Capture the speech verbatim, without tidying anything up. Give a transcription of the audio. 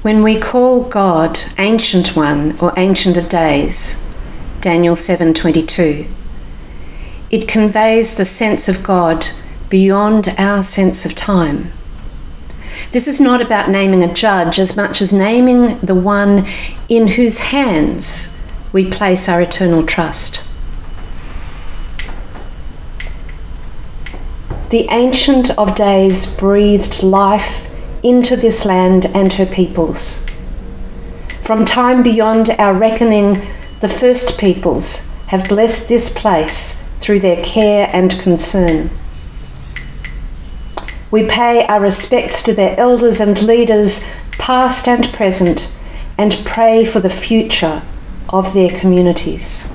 When we call God Ancient One or Ancient of Days, Daniel seven twenty-two, it conveys the sense of God beyond our sense of time. This is not about naming a judge as much as naming the one in whose hands we place our eternal trust. The Ancient of Days breathed life into this land and her peoples. From time beyond our reckoning, the first peoples have blessed this place through their care and concern. We pay our respects to their elders and leaders, past and present, and pray for the future of their communities.